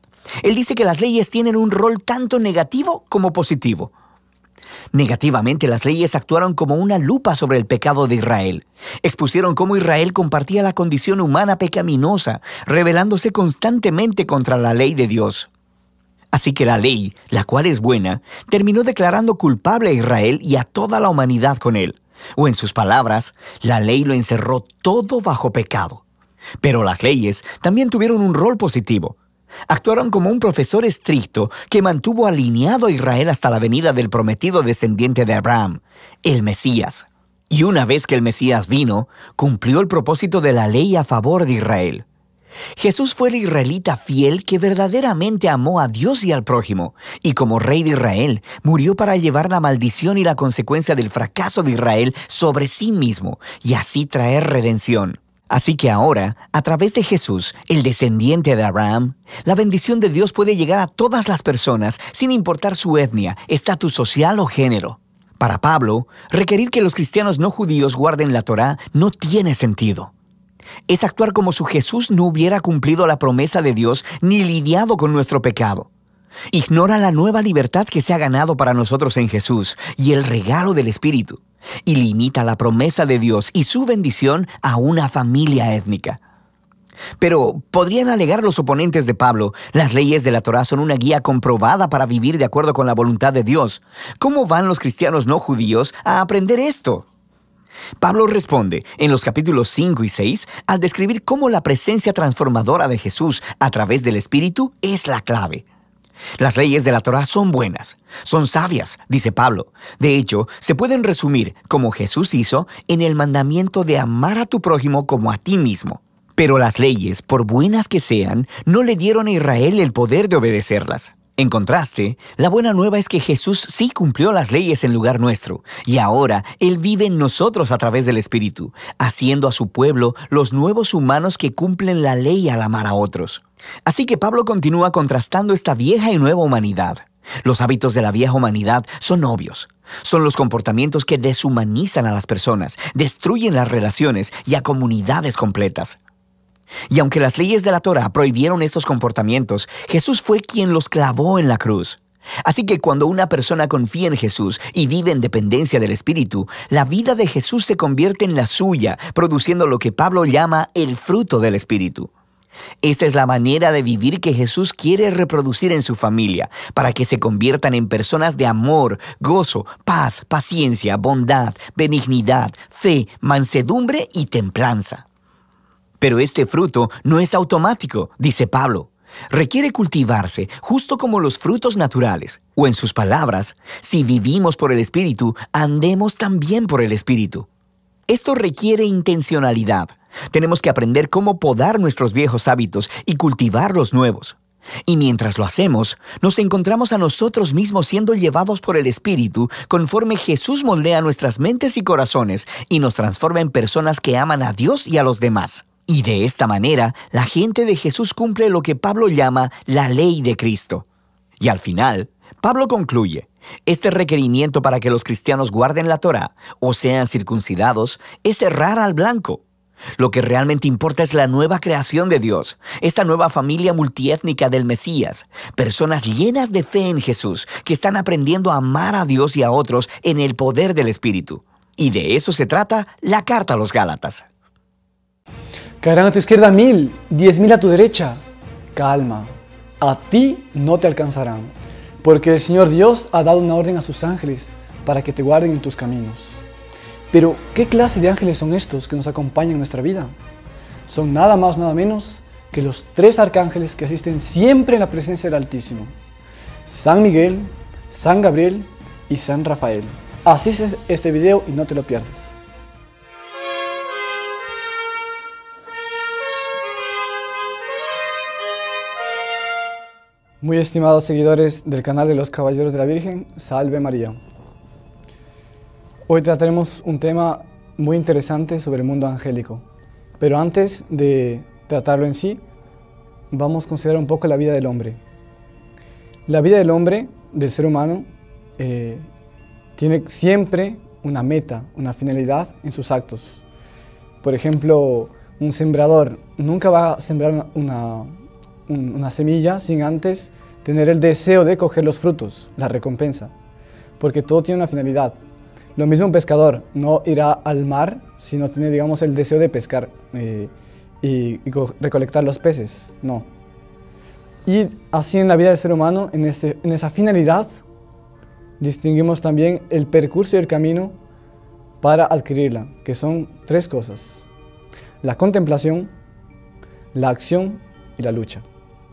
Él dice que las leyes tienen un rol tanto negativo como positivo. Negativamente, las leyes actuaron como una lupa sobre el pecado de Israel. Expusieron cómo Israel compartía la condición humana pecaminosa, rebelándose constantemente contra la ley de Dios. Así que la ley, la cual es buena, terminó declarando culpable a Israel y a toda la humanidad con él. O en sus palabras, la ley lo encerró todo bajo pecado. Pero las leyes también tuvieron un rol positivo. Actuaron como un profesor estricto que mantuvo alineado a Israel hasta la venida del prometido descendiente de Abraham, el Mesías. Y una vez que el Mesías vino, cumplió el propósito de la ley a favor de Israel. Jesús fue el israelita fiel que verdaderamente amó a Dios y al prójimo, y como rey de Israel, murió para llevar la maldición y la consecuencia del fracaso de Israel sobre sí mismo, y así traer redención. Así que ahora, a través de Jesús, el descendiente de Abraham, la bendición de Dios puede llegar a todas las personas, sin importar su etnia, estatus social o género. Para Pablo, requerir que los cristianos no judíos guarden la Torá no tiene sentido. Es actuar como si Jesús no hubiera cumplido la promesa de Dios ni lidiado con nuestro pecado. Ignora la nueva libertad que se ha ganado para nosotros en Jesús y el regalo del Espíritu, y limita la promesa de Dios y su bendición a una familia étnica. Pero, podrían alegar los oponentes de Pablo, las leyes de la Torá son una guía comprobada para vivir de acuerdo con la voluntad de Dios. ¿Cómo van los cristianos no judíos a aprender esto? Pablo responde en los capítulos cinco y seis al describir cómo la presencia transformadora de Jesús a través del Espíritu es la clave. Las leyes de la Torá son buenas, son sabias, dice Pablo. De hecho, se pueden resumir, como Jesús hizo, en el mandamiento de amar a tu prójimo como a ti mismo. Pero las leyes, por buenas que sean, no le dieron a Israel el poder de obedecerlas. En contraste, la buena nueva es que Jesús sí cumplió las leyes en lugar nuestro, y ahora Él vive en nosotros a través del Espíritu, haciendo a su pueblo los nuevos humanos que cumplen la ley al amar a otros. Así que Pablo continúa contrastando esta vieja y nueva humanidad. Los hábitos de la vieja humanidad son obvios. Son los comportamientos que deshumanizan a las personas, destruyen las relaciones y a comunidades completas. Y aunque las leyes de la Torá prohibieron estos comportamientos, Jesús fue quien los clavó en la cruz. Así que cuando una persona confía en Jesús y vive en dependencia del Espíritu, la vida de Jesús se convierte en la suya, produciendo lo que Pablo llama el fruto del Espíritu. Esta es la manera de vivir que Jesús quiere reproducir en su familia, para que se conviertan en personas de amor, gozo, paz, paciencia, bondad, benignidad, fe, mansedumbre y templanza. Pero este fruto no es automático, dice Pablo. Requiere cultivarse, justo como los frutos naturales. O en sus palabras, si vivimos por el Espíritu, andemos también por el Espíritu. Esto requiere intencionalidad. Tenemos que aprender cómo podar nuestros viejos hábitos y cultivar los nuevos. Y mientras lo hacemos, nos encontramos a nosotros mismos siendo llevados por el Espíritu conforme Jesús moldea nuestras mentes y corazones y nos transforma en personas que aman a Dios y a los demás. Y de esta manera, la gente de Jesús cumple lo que Pablo llama la ley de Cristo. Y al final, Pablo concluye, este requerimiento para que los cristianos guarden la Torá o sean circuncidados es errar al blanco. Lo que realmente importa es la nueva creación de Dios, esta nueva familia multiétnica del Mesías, personas llenas de fe en Jesús, que están aprendiendo a amar a Dios y a otros en el poder del Espíritu. Y de eso se trata la carta a los Gálatas. Caerán a tu izquierda mil, diez mil a tu derecha. Calma, a ti no te alcanzarán, porque el Señor Dios ha dado una orden a sus ángeles para que te guarden en tus caminos. Pero, ¿qué clase de ángeles son estos que nos acompañan en nuestra vida? Son nada más, nada menos que los tres arcángeles que asisten siempre en la presencia del Altísimo: San Miguel, San Gabriel y San Rafael. Así es este video y no te lo pierdas. Muy estimados seguidores del canal de los Caballeros de la Virgen, Salve María. Hoy trataremos un tema muy interesante sobre el mundo angélico. Pero antes de tratarlo en sí, vamos a considerar un poco la vida del hombre. La vida del hombre, del ser humano, eh, tiene siempre una meta, una finalidad en sus actos. Por ejemplo, un sembrador nunca va a sembrar una, una, una semilla sin antes tener el deseo de coger los frutos, la recompensa, porque todo tiene una finalidad. Lo mismo un pescador no irá al mar si no tiene, digamos, el deseo de pescar eh, y, y recolectar los peces, no. Y así en la vida del ser humano, en, ese, en esa finalidad, distinguimos también el percurso y el camino para adquirirla, que son tres cosas: la contemplación, la acción y la lucha.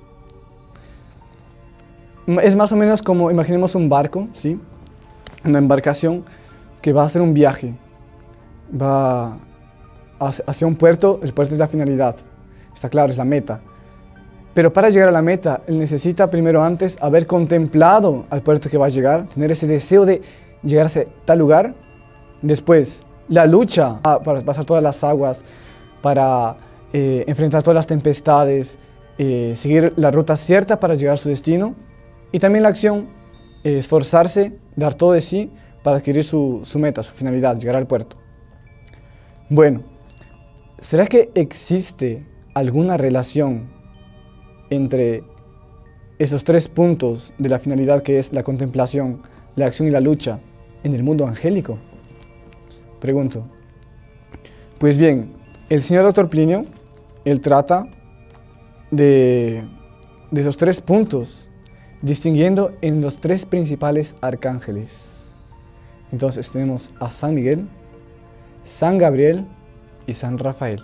Es más o menos como, imaginemos un barco, ¿sí? Una embarcación que va a hacer un viaje, va hacia un puerto. El puerto es la finalidad, está claro, es la meta. Pero para llegar a la meta, él necesita primero antes haber contemplado al puerto que va a llegar, tener ese deseo de llegar a tal lugar. Después, la lucha para pasar todas las aguas, para eh, enfrentar todas las tempestades, eh, seguir la ruta cierta para llegar a su destino. Y también la acción, eh, esforzarse, dar todo de sí para adquirir su, su meta, su finalidad, llegar al puerto. Bueno, ¿será que existe alguna relación entre esos tres puntos de la finalidad, que es la contemplación, la acción y la lucha, en el mundo angélico? Pregunto. Pues bien, el señor doctor Plinio, él trata de, de esos tres puntos, distinguiendo en los tres principales arcángeles. Entonces tenemos a San Miguel, San Gabriel y San Rafael.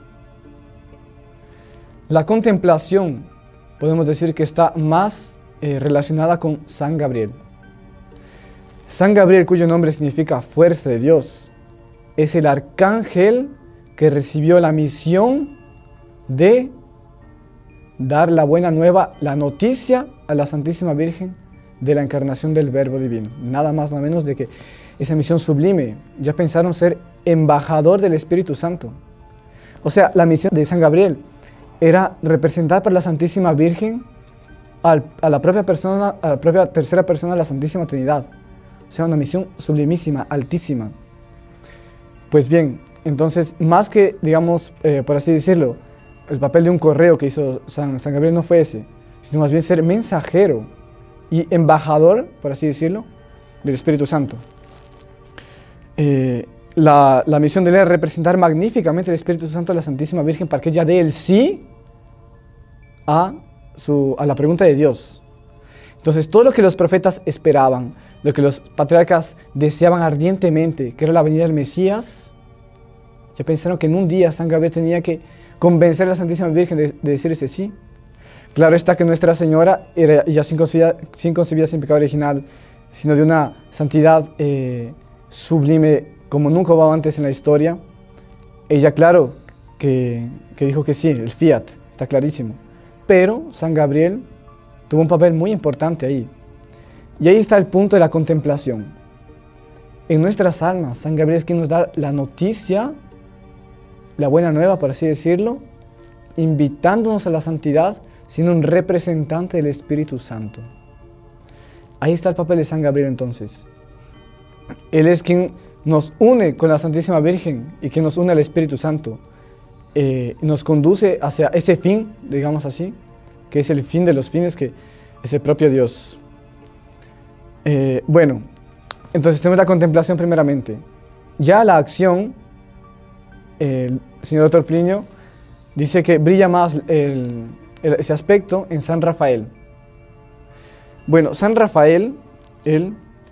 La contemplación, podemos decir que está más eh, relacionada con San Gabriel. San Gabriel, cuyo nombre significa fuerza de Dios, es el arcángel que recibió la misión de dar la buena nueva, la noticia a la Santísima Virgen de la encarnación del Verbo Divino. Nada más, nada menos de que esa misión sublime. Ya pensaron ser embajador del Espíritu Santo. O sea, la misión de San Gabriel era representar por la Santísima Virgen al, a la propia persona, a la propia tercera persona de la Santísima Trinidad. O sea, una misión sublimísima, altísima. Pues bien, entonces, más que, digamos, eh, por así decirlo, el papel de un correo que hizo San, San Gabriel no fue ese, sino más bien ser mensajero y embajador, por así decirlo, del Espíritu Santo. Eh, la, la misión de él es representar magníficamente el Espíritu Santo a la Santísima Virgen para que ella dé el sí a, su, a la pregunta de Dios. Entonces, todo lo que los profetas esperaban, lo que los patriarcas deseaban ardientemente, que era la venida del Mesías, ya pensaron que en un día San Gabriel tenía que convencer a la Santísima Virgen de, de decir ese sí. Claro está que Nuestra Señora era ya sin concebida, sin, concebida, sin pecado original, sino de una santidad eh, sublime como nunca hubo antes en la historia. Ella, claro, que, que dijo que sí, el fiat, está clarísimo. Pero San Gabriel tuvo un papel muy importante ahí. Y ahí está el punto de la contemplación. En nuestras almas, San Gabriel es quien nos da la noticia, la buena nueva, por así decirlo, invitándonos a la santidad, siendo un representante del Espíritu Santo. Ahí está el papel de San Gabriel entonces. Él es quien nos une con la Santísima Virgen y quien nos une al Espíritu Santo. Eh, nos conduce hacia ese fin, digamos así, que es el fin de los fines, que es el propio Dios. Eh, bueno, entonces tenemos la contemplación primeramente. Ya la acción, el señor doctor Plinio dice que brilla más el, el, ese aspecto en San Rafael. Bueno, San Rafael, él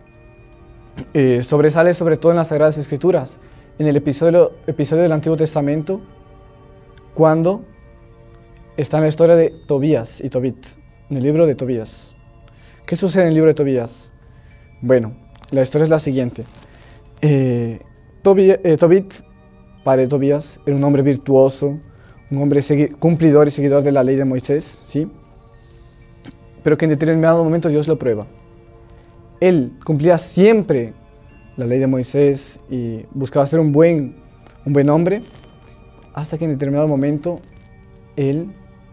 eh, sobresale sobre todo en las Sagradas Escrituras, en el episodio, episodio del Antiguo Testamento, cuando está en la historia de Tobías y Tobit, en el libro de Tobías. ¿Qué sucede en el libro de Tobías? Bueno, la historia es la siguiente. Eh, Tobi, eh, Tobit, padre de Tobías, era un hombre virtuoso, un hombre cumplidor y seguidor de la ley de Moisés, ¿sí? Pero que en determinado momento Dios lo prueba. Él cumplía siempre la ley de Moisés y buscaba ser un buen, un buen hombre, hasta que en determinado momento él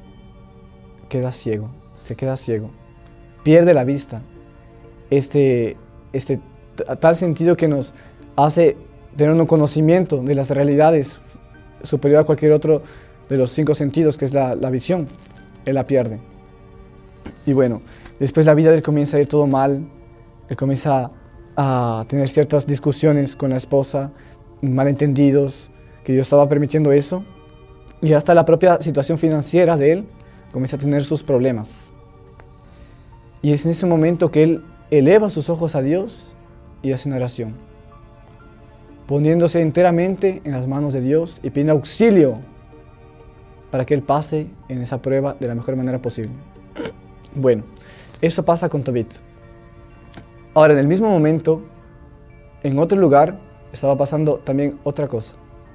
queda ciego, se queda ciego, pierde la vista. Este, este a tal sentido que nos hace tener un conocimiento de las realidades superior a cualquier otro de los cinco sentidos, que es la, la visión. Él la pierde. Y bueno, después la vida de él comienza a ir todo mal, él comienza a tener ciertas discusiones con la esposa, malentendidos, que Dios estaba permitiendo eso, y hasta la propia situación financiera de él comienza a tener sus problemas. Y es en ese momento que él eleva sus ojos a Dios y hace una oración, poniéndose enteramente en las manos de Dios y pidiendo auxilio para que él pase en esa prueba de la mejor manera posible. Bueno, eso pasa con Tobit. Ahora, en el mismo momento, en otro lugar, estaba pasando también otra cosa.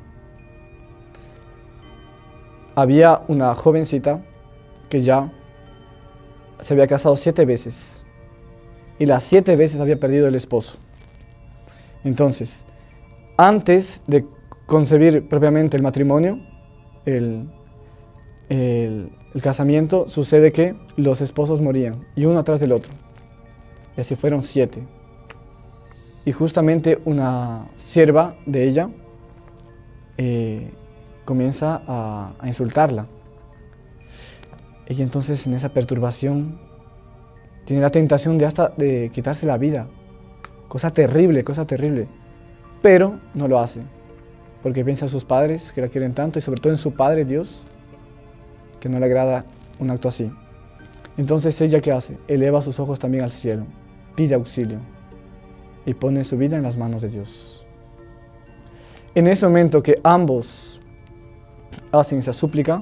Había una jovencita que ya se había casado siete veces y las siete veces había perdido el esposo. Entonces, antes de concebir propiamente el matrimonio, el, el, el casamiento, sucede que los esposos morían y uno atrás del otro. Y así fueron siete. Y justamente una sierva de ella eh, comienza a, a insultarla. Ella entonces, en esa perturbación, tiene la tentación de hasta de quitarse la vida. Cosa terrible, cosa terrible. Pero no lo hace, porque piensa en sus padres que la quieren tanto y sobre todo en su Padre Dios, que no le agrada un acto así. Entonces, ¿ella qué hace? Eleva sus ojos también al cielo, pide auxilio y pone su vida en las manos de Dios. En ese momento que ambos hacen esa súplica,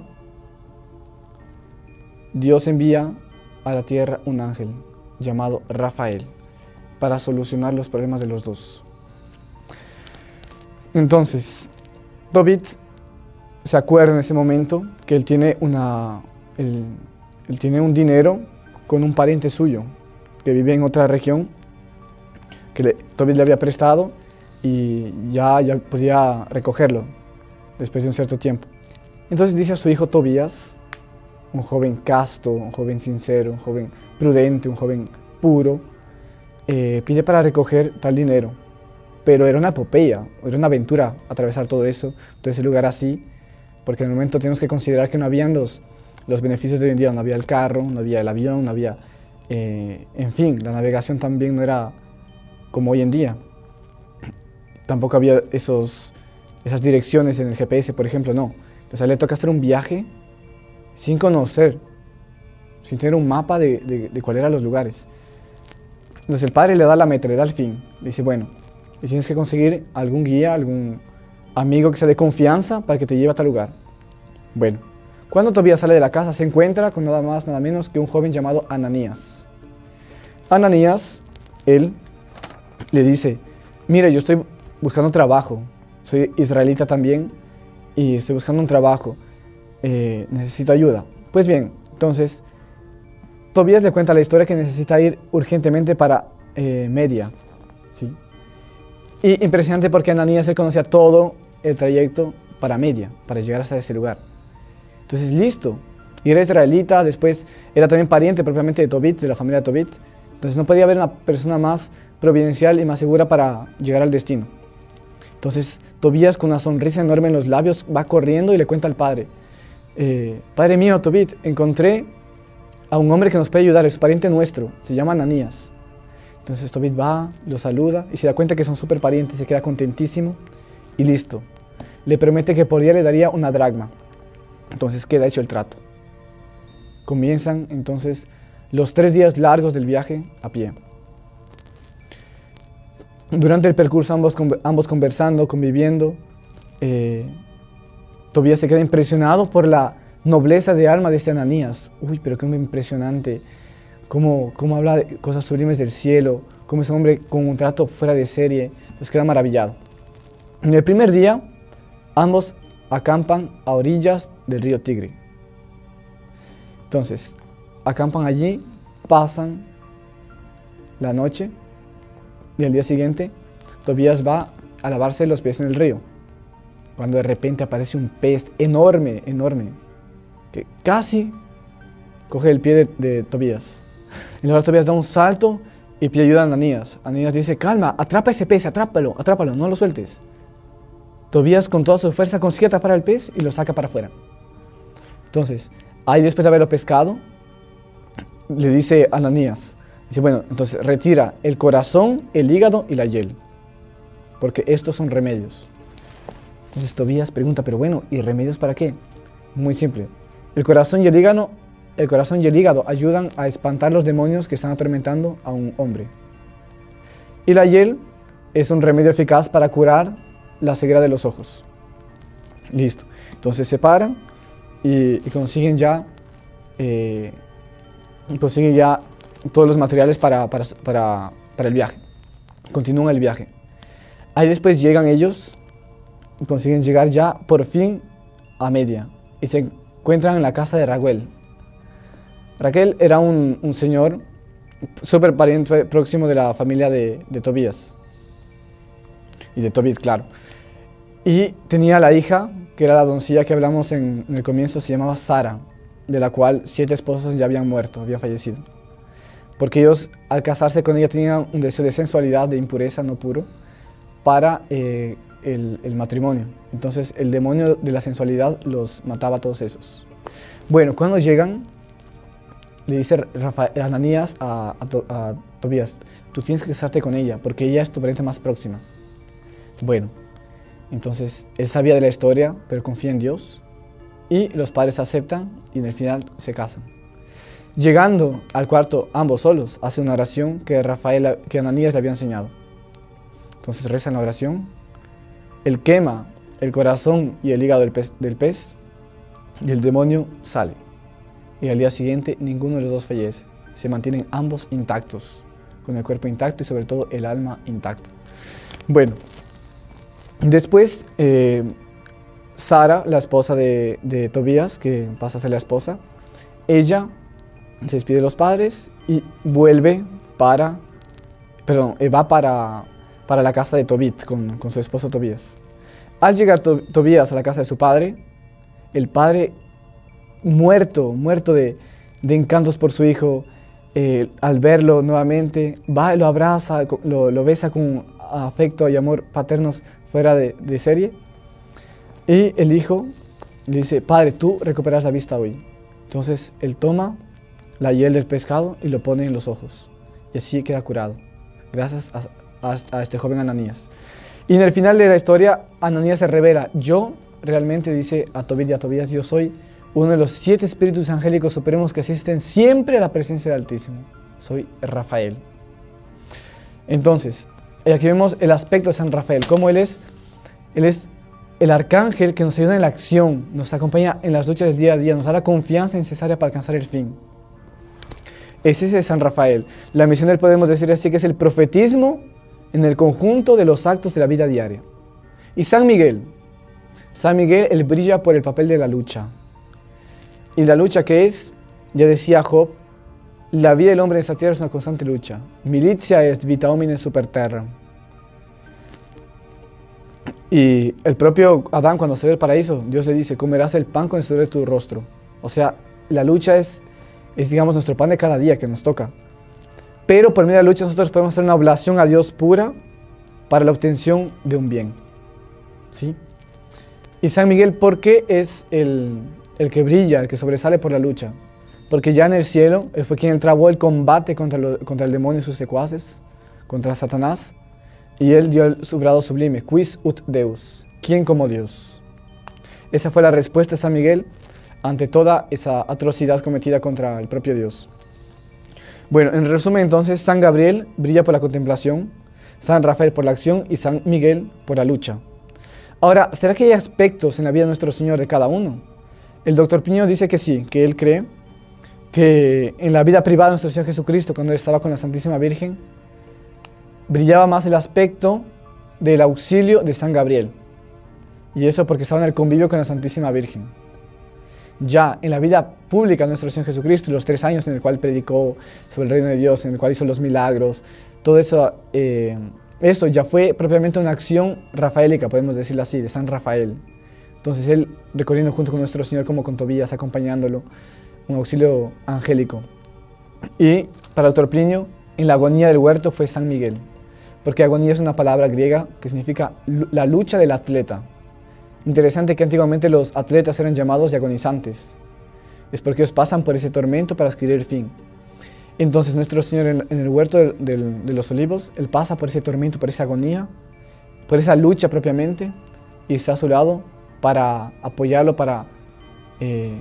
Dios envía a la tierra un ángel llamado Rafael para solucionar los problemas de los dos. Entonces, Tobit se acuerda en ese momento que él tiene, una, él, él tiene un dinero con un pariente suyo que vive en otra región, que le, Tobit le había prestado y ya, ya podía recogerlo después de un cierto tiempo. Entonces dice a su hijo Tobías, un joven casto, un joven sincero, un joven prudente, un joven puro, eh, pide para recoger tal dinero. Pero era una epopeya, era una aventura atravesar todo eso, todo ese lugar así, porque en el momento tenemos que considerar que no habían los, los beneficios de hoy en día, no había el carro, no había el avión, no había, eh, en fin, la navegación también no era como hoy en día. Tampoco había esos, esas direcciones en el G P S, por ejemplo, no. Entonces a él le toca hacer un viaje sin conocer, sin tener un mapa de, de, de cuáles eran los lugares. Entonces el padre le da la meta, le da el fin, le dice, bueno, y tienes que conseguir algún guía, algún amigo que sea de confianza para que te lleve a tal lugar. Bueno, cuando Tobías sale de la casa se encuentra con nada más, nada menos que un joven llamado Ananías. Ananías, él le dice, mira, yo estoy buscando trabajo, soy israelita también y estoy buscando un trabajo, eh, necesito ayuda. Pues bien, entonces Tobías le cuenta la historia que necesita ir urgentemente para eh, Media, ¿sí? Y impresionante porque Ananías él conocía todo el trayecto para Media, para llegar hasta ese lugar. Entonces, listo. Y era israelita, después era también pariente propiamente de Tobit, de la familia de Tobit. Entonces no podía haber una persona más providencial y más segura para llegar al destino. Entonces Tobías, con una sonrisa enorme en los labios, va corriendo y le cuenta al padre, eh, Padre mío, Tobit, encontré a un hombre que nos puede ayudar, es pariente nuestro, se llama Ananías. Entonces Tobit va, lo saluda y se da cuenta que son súper parientes, se queda contentísimo y listo. Le promete que por día le daría una dracma. Entonces queda hecho el trato. Comienzan entonces los tres días largos del viaje a pie. Durante el percurso ambos, ambos conversando, conviviendo, eh, Tobías se queda impresionado por la nobleza de alma de este Ananías. Uy, pero qué hombre impresionante. Cómo, cómo habla de cosas sublimes del cielo, cómo es un hombre con un trato fuera de serie. Entonces queda maravillado. En el primer día, ambos acampan a orillas del río Tigre. Entonces, acampan allí, pasan la noche y al día siguiente, Tobías va a lavarse los pies en el río. Cuando de repente aparece un pez enorme, enorme, que casi coge el pie de, de Tobías. Y ahora Tobías da un salto y pide ayuda a Ananías. Ananías dice, calma, atrapa ese pez, atrápalo, atrápalo, no lo sueltes. Tobías con toda su fuerza consigue atrapar al pez y lo saca para afuera. Entonces, ahí después de haberlo pescado, le dice a Ananías, dice, bueno, entonces retira el corazón, el hígado y la hiel, porque estos son remedios. Entonces Tobías pregunta, pero bueno, ¿y remedios para qué? Muy simple. El corazón y el hígado, el corazón y el hígado ayudan a espantar los demonios que están atormentando a un hombre. Y la hiel es un remedio eficaz para curar la ceguera de los ojos. Listo. Entonces se paran y, y consiguen ya eh, consiguen ya todos los materiales para, para, para, para el viaje. Continúan el viaje. Ahí después llegan ellos y consiguen llegar ya por fin a Media y se encuentran en la casa de Raguel. Raquel era un, un señor súper pariente próximo de la familia de, de Tobías y de Tobit, claro. Y tenía la hija, que era la doncella que hablamos en, en el comienzo, se llamaba Sara, de la cual siete esposos ya habían muerto, habían fallecido. Porque ellos, al casarse con ella, tenían un deseo de sensualidad, de impureza, no puro, para eh, el, el matrimonio. Entonces, el demonio de la sensualidad los mataba a todos esos. Bueno, cuando llegan, le dice Rafael, Ananías a, a, to, a Tobías, tú tienes que casarte con ella, porque ella es tu pariente más próxima. Bueno, entonces, él sabía de la historia, pero confía en Dios, y los padres aceptan, y en el final se casan. Llegando al cuarto, ambos solos, hace una oración que, Rafael, que Ananías le había enseñado. Entonces rezan la oración, Él quema el corazón y el hígado del pez, del pez y el demonio sale. Y al día siguiente ninguno de los dos fallece. Se mantienen ambos intactos, con el cuerpo intacto y sobre todo el alma intacta. Bueno, después eh, Sara, la esposa de, de Tobías, que pasa a ser la esposa, ella se despide de los padres y vuelve para, perdón, va para, para la casa de Tobit con, con su esposo Tobías. Al llegar to, Tobías a la casa de su padre, el padre muerto, muerto de, de encantos por su hijo, eh, al verlo nuevamente, va y lo abraza, lo, lo besa con afecto y amor paternos fuera de, de serie. Y el hijo le dice, padre, tú recuperas la vista hoy. Entonces él toma la hiel del pescado y lo pone en los ojos. Y así queda curado, gracias a, a, a este joven Ananías. Y en el final de la historia, Ananías se revela, yo realmente, dice a Tobit y a Tobías, yo soy uno de los siete espíritus angélicos supremos que asisten siempre a la presencia del Altísimo. Soy Rafael. Entonces, aquí vemos el aspecto de San Rafael, cómo él es, él es el arcángel que nos ayuda en la acción, nos acompaña en las luchas del día a día, nos da la confianza necesaria para alcanzar el fin. Ese es San Rafael. La misión de él, podemos decir así, que es el profetismo en el conjunto de los actos de la vida diaria. Y San Miguel. San Miguel, él brilla por el papel de la lucha. Y la lucha que es, ya decía Job, la vida del hombre en esta tierra es una constante lucha. Militia est vita homine super terra. Y el propio Adán, cuando se ve el paraíso, Dios le dice, comerás el pan con el sudor de tu rostro. O sea, la lucha es, es, digamos, nuestro pan de cada día que nos toca. Pero por medio de la lucha nosotros podemos hacer una oblación a Dios pura para la obtención de un bien. ¿Sí? Y San Miguel, ¿por qué es el, el que brilla, el que sobresale por la lucha? Porque ya en el cielo, él fue quien trabó el combate contra, lo, contra el demonio y sus secuaces, contra Satanás, y él dio el, su grado sublime, quis ut Deus, ¿quién como Dios? Esa fue la respuesta de San Miguel ante toda esa atrocidad cometida contra el propio Dios. Bueno, en resumen entonces, San Gabriel brilla por la contemplación, San Rafael por la acción y San Miguel por la lucha. Ahora, ¿será que hay aspectos en la vida de nuestro Señor de cada uno? El doctor Piño dice que sí, que él cree que en la vida privada de nuestro Señor Jesucristo, cuando él estaba con la Santísima Virgen, brillaba más el aspecto del auxilio de San Gabriel. Y eso porque estaba en el convivio con la Santísima Virgen. Ya en la vida pública de nuestro Señor Jesucristo, los tres años en el cual predicó sobre el reino de Dios, en el cual hizo los milagros, todo eso, eh, eso ya fue propiamente una acción rafaélica, podemos decirlo así, de San Rafael. Entonces él recorriendo junto con nuestro Señor como con Tobías, acompañándolo, un auxilio angélico. Y para el doctor Plinio, en la agonía del huerto fue San Miguel, porque agonía es una palabra griega que significa la lucha del atleta. Interesante que antiguamente los atletas eran llamados agonizantes, es porque ellos pasan por ese tormento para adquirir el fin. Entonces nuestro Señor en, en el huerto de, de, de los olivos, Él pasa por ese tormento, por esa agonía, por esa lucha propiamente, y está a su lado para apoyarlo, para, eh,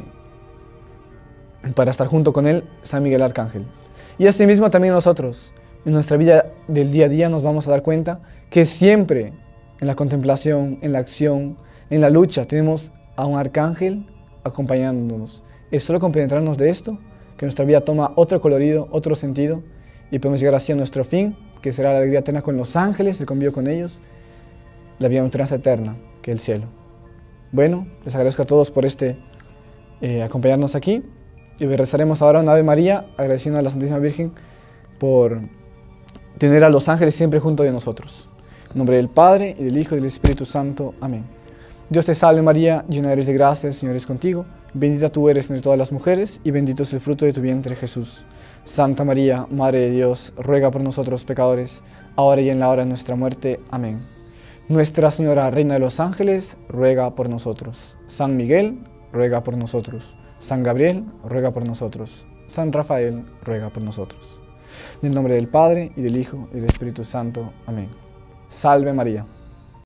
para estar junto con Él, San Miguel Arcángel. Y asimismo también nosotros, en nuestra vida del día a día nos vamos a dar cuenta que siempre en la contemplación, en la acción, en la lucha, tenemos a un arcángel acompañándonos. Es solo compenetrarnos de esto que nuestra vida toma otro colorido, otro sentido, y podemos llegar así a nuestro fin, que será la alegría eterna con los ángeles, el convivio con ellos, la bienaventuranza eterna, que es el cielo. Bueno, les agradezco a todos por este eh, acompañarnos aquí, y rezaremos ahora un Ave María, agradeciendo a la Santísima Virgen por tener a los ángeles siempre junto de nosotros. En nombre del Padre, y del Hijo, y del Espíritu Santo. Amén. Dios te salve María, llena eres de gracia, el Señor es contigo. Bendita tú eres entre todas las mujeres, y bendito es el fruto de tu vientre, Jesús. Santa María, Madre de Dios, ruega por nosotros pecadores, ahora y en la hora de nuestra muerte. Amén. Nuestra Señora, Reina de los Ángeles, ruega por nosotros. San Miguel, ruega por nosotros. San Gabriel, ruega por nosotros. San Rafael, ruega por nosotros. En el nombre del Padre, y del Hijo, y del Espíritu Santo. Amén. Salve María.